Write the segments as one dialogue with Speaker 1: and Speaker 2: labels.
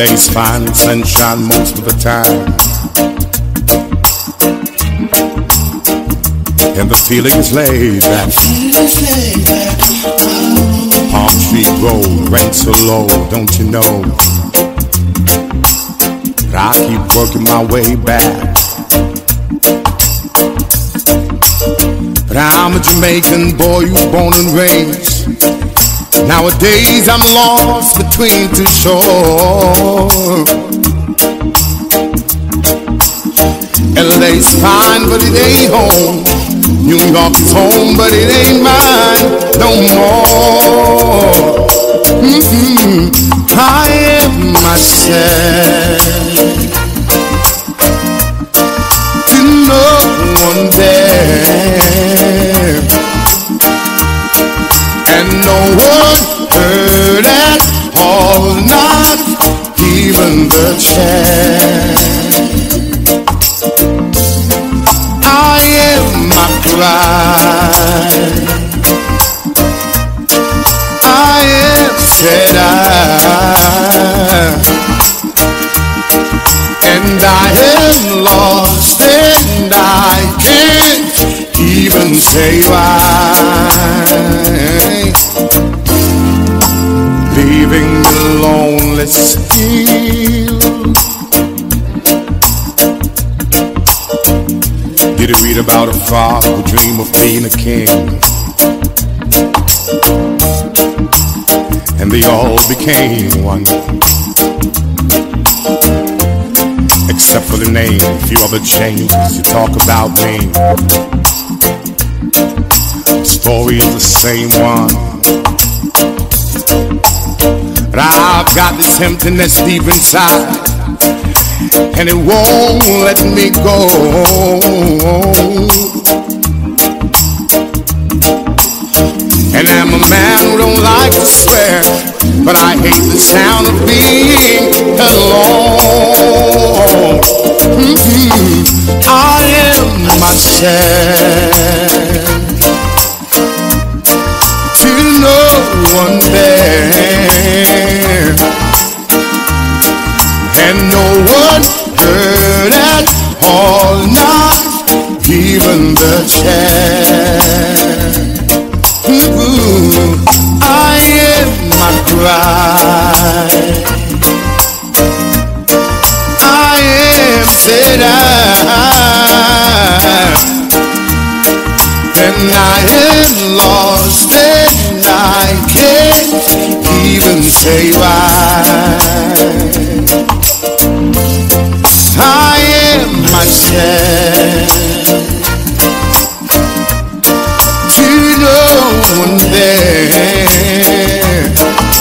Speaker 1: LA's fine with sunshine most of the time, and the feeling is laid back. Palm Tree Road, rent so low, don't you know? But I keep working my way back. But I'm a Jamaican boy who's born and raised. Nowadays I'm lost between two shores. LA's fine, but it ain't home. New York's home, but it ain't mine no more. I am myself to no one there, and no one heard at all, not even the chair. I am my pride, I am said and I am lost, and I can't even say why. Leaving me lonely still. Did you read about a father who dreamed of being a king? And they all became one, except for the name. A few other changes. You talk about me, the story is the same one. But I've got this emptiness deep inside, and it won't let me go. And I'm a man who don't like to swear, but I hate the sound of being alone. I am myself to no one there, and no one heard at all, not even the chair. I am my pride, I am said and I am lost, and I can't even say why. I am myself to no one there,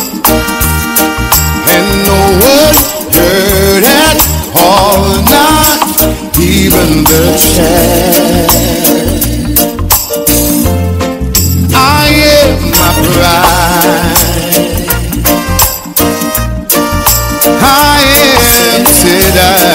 Speaker 1: and no one heard at all, not even the chair. I am my pride, I am said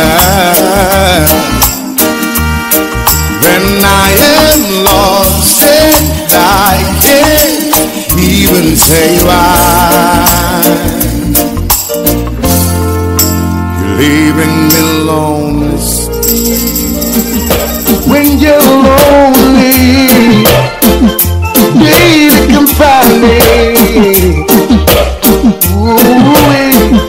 Speaker 1: and I am lost, and I can't even say why. You're leaving me lonely when you're lonely. Baby, come find me. Ooh,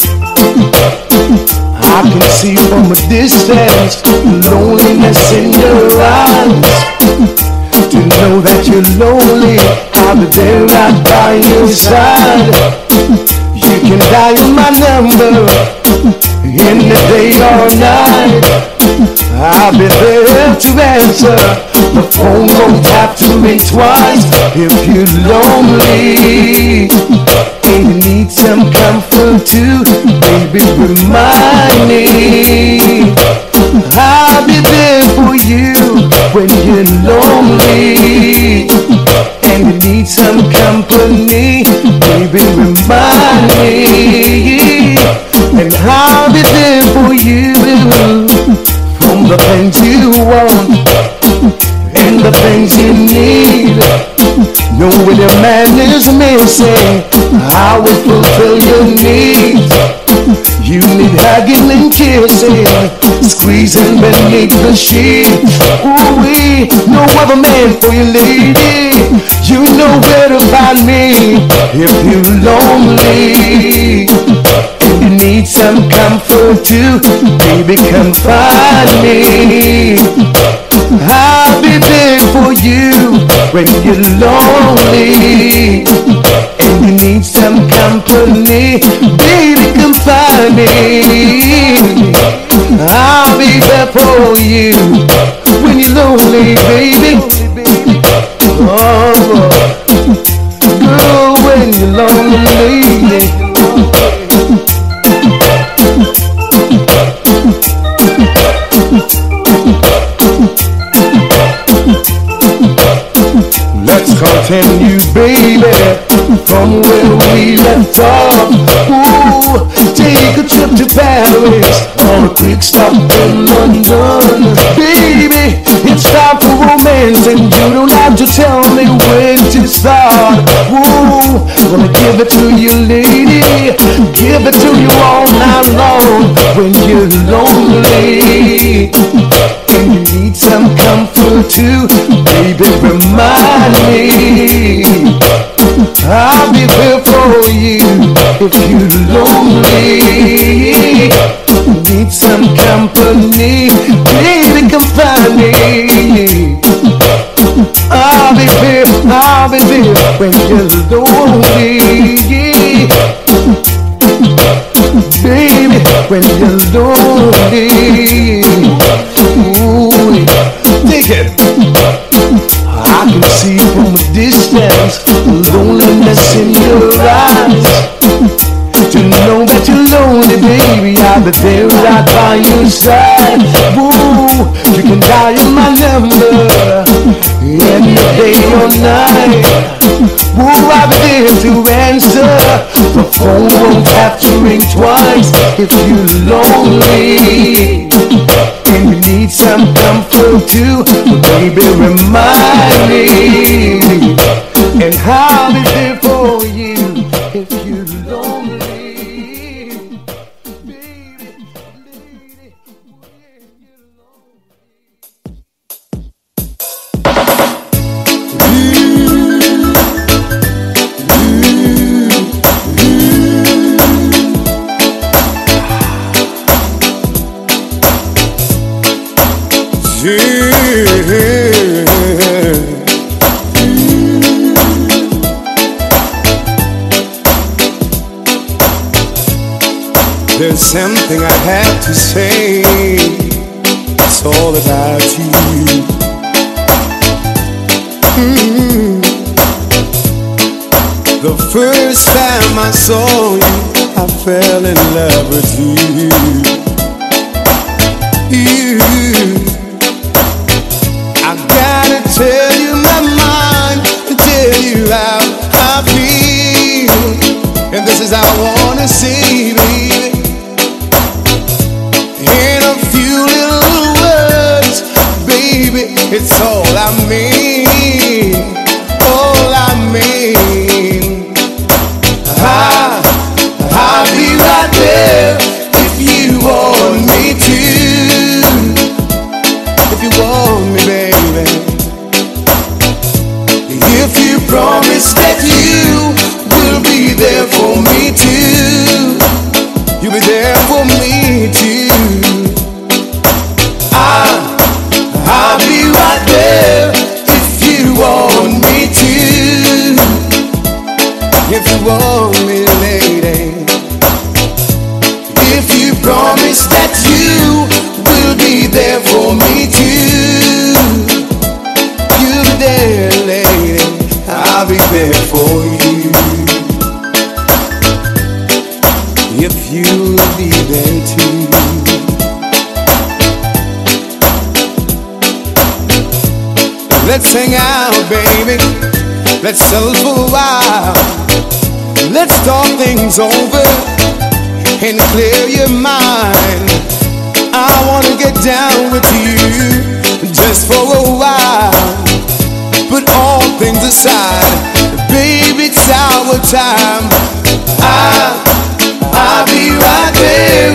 Speaker 1: I can see from a distance loneliness in your eyes. To know that you're lonely, I'll be there right by your side. You can dial my number in the day or night. I'll be there to answer. The phone won't have to ring twice. If you're lonely and you need some comfort too, baby, remind me. I'll be there for you when you're lonely and you need some company, baby, remind me. And I'll be there for you from the things you want and the things you need. Know when your man is missing, I will fulfill your needs. You need hugging and kissing, squeezing beneath the sheets. Ooh-wee, no other man for you, lady. You know where to find me if you're lonely. If you need some comfort too, baby, come find me. I'll be there for you when you're lonely. And you need some company, baby, come find me. I'll be there for you when you're lonely, baby. Oh, girl, when you're lonely. Let's continue, baby, from where we left off. Ooh, take a trip to Paris on a quick stop in London. Baby, it's time for romance, and you don't have to tell me when to start. Ooh, gonna give it to you, lady. Give it to you all night long when you're lonely. And you need some comfort too, baby, remind me. I'll be there for you if you're lonely. Need some company, baby, come find me. I'll be there when you're lonely. Baby, when you're lonely. Ooh, dig it. I can see from a distance loneliness in your eyes. To know that you're lonely, baby, I'll be there right by your side. Ooh, you can dial my number any day or night. Ooh, I'll be there to answer. The phone won't have to ring twice if you're lonely. And you need some comfort too, baby, remind me. And I'll be there for you if you're lonely.
Speaker 2: There's something I have to say. It's all about you. The first time I saw you, I fell in love with you. I gotta tell you my mind, to tell you how I feel. And this is how I wanna see, baby. In a few little words, baby, it's all I mean. All I mean. I'll be right there if you want me to. If you want me, baby. If you promise that you will be there for me too. You'll be there for me too. I'll be right there if you want me to. If you want me, lady. If you promise that you will be there for me too. You'll be there, lady. I'll be there for you. If you'll be there too. Let's hang out, baby. Let's settle for a while. Let's talk things over and clear your mind. I wanna get down with you just for a while. Put all things aside, baby, it's our time. I'll be right there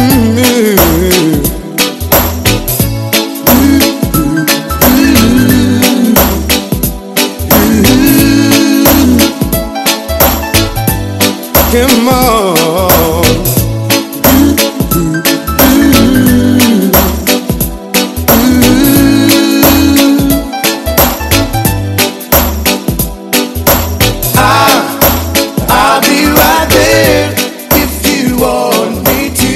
Speaker 2: Come on. I'll be right there if you want me to.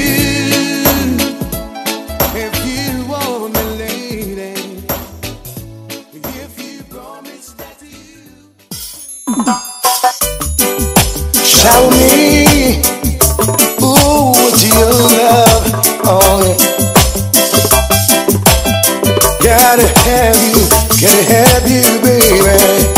Speaker 2: If you want me, lady. If you promise that you show me, ooh, what you love, oh yeah. Gotta have you, baby.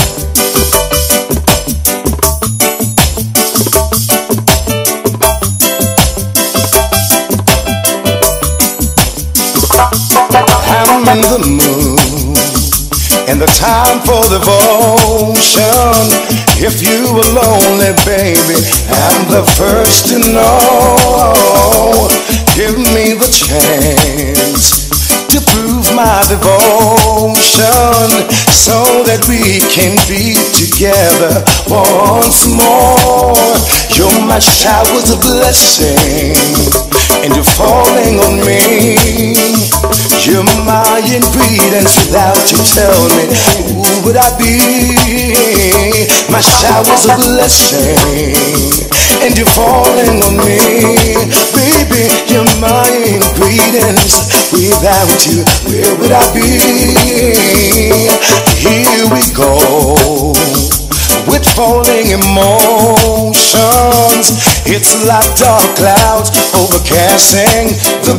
Speaker 2: I'm in the mood and the time for devotion. If you were lonely, baby, I'm the first to know. Give me the chance to prove my devotion so that we can be together once more. You're my showers of blessing and you're falling on me. You're my ingredients, without you tell me who would I be? My showers of blessing and you're falling on me. Baby, you're my ingredients, without you, where would I be? Here we go with falling emotions. It's like dark clouds overcasting the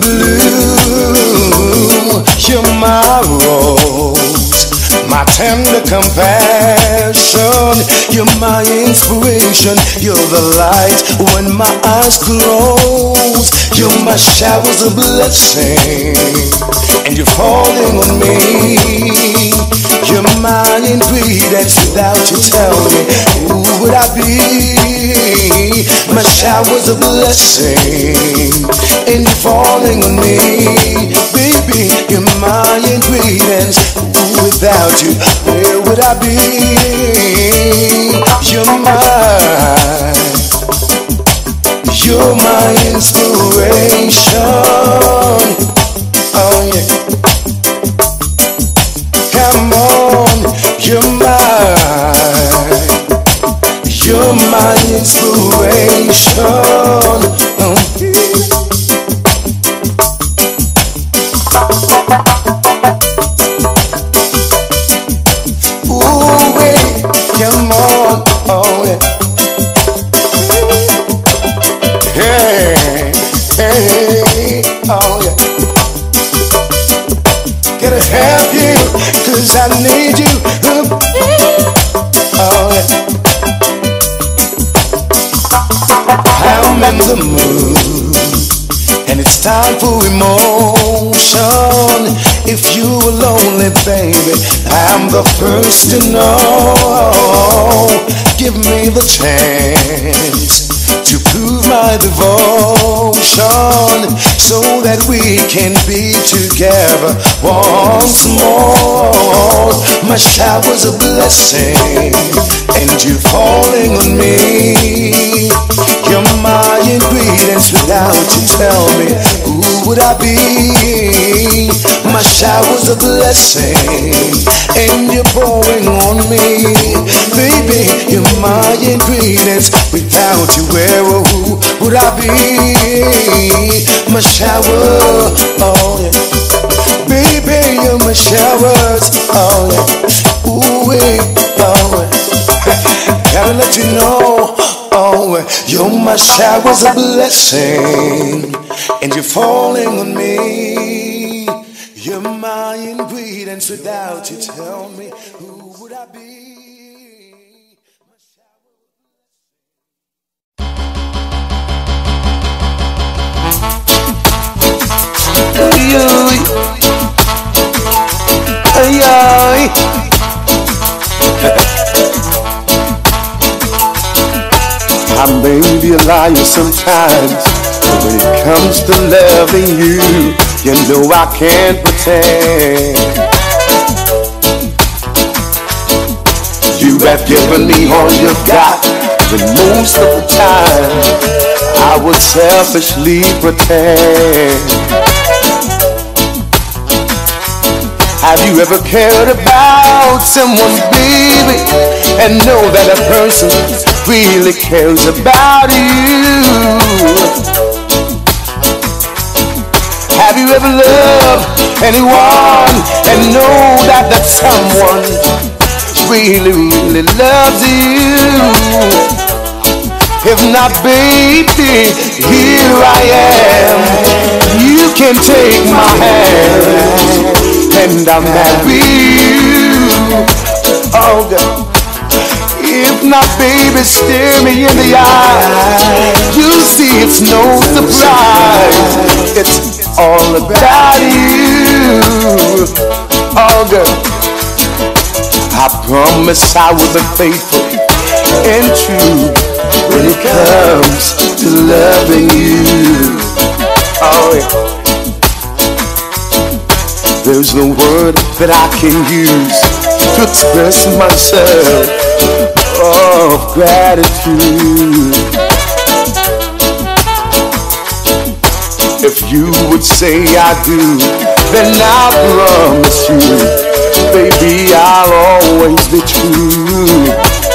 Speaker 2: blue. You're my rose, my tender compassion. You're my inspiration, you're the light when my eyes close. You're my showers of blessing and you're falling on me. You're my ingredients, without you tell me who would I be? My showers of blessing and you're falling on me. Baby, you're my ingredients, without you, where would I be? You're my inspiration. Oh yeah. Come on, you're my inspiration. Oh. Ooh, wait, come on, oh yeah. Hey, hey, oh yeah. Gotta have you, 'cause I need you. Oh yeah. I'm in the mood, and it's time for emotion. If you were lonely, baby, I'm the first to know. Give me the chance to prove my devotion so that we can be together once more. My showers of blessing and you falling on me. You're my ingredients, without you tell me who would I be? My showers of blessing and you're pouring on me. Baby, you're my ingredients, without you where or who would I be? My shower, oh yeah. Baby, you're my showers, oh yeah. Ooh, oh yeah. Gotta let you know, oh, you're my showers of blessing and you're falling on me. You're my ingredients, without you tell me who would I be? Ay, ay. I may be a liar sometimes, When it comes to loving you, you know I can't pretend. You have given me all you've got, but most of the time I would selfishly pretend. Have you ever cared about someone, baby, and know that a person really cares about you? Have you ever loved anyone and know that that someone really, really loves you? If not, baby, here I am. You can take my hand and I'll marry you. Oh, God. If not, baby, stare me in the eye. You see, it's no surprise. It's all about you. Oh, God. I promise I will be faithful and true when it comes to loving you. Oh, yeah. There's no word that I can use to express myself of gratitude. If you would say I do, then I promise you, baby, I'll always be true.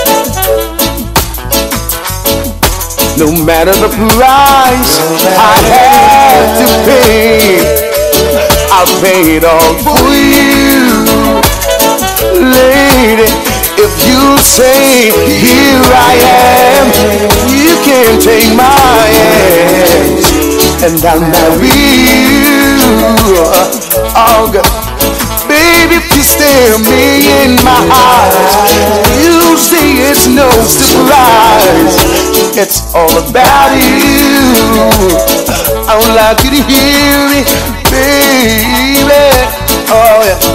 Speaker 2: No matter the price I have to pay, I'll pay it all for you. Lady, if you say, here I am, you can take my hand and I'll marry you. Oh, God. Baby, if you stare me in my eyes, you see it's no surprise. It's all about you. I would like you to hear me, baby. Oh, yeah.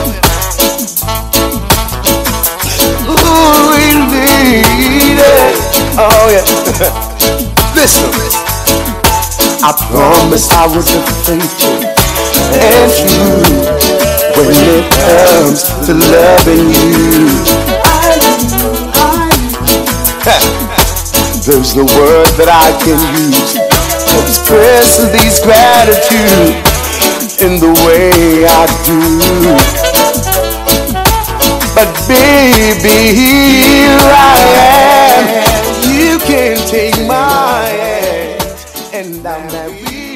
Speaker 2: Ooh, we need it. Oh, yeah. Listen, I promise I was faithful and true when it comes to loving you. There's no word that I can use to express these gratitude in the way I do. But baby, here I am. You can take my hand and I'm married.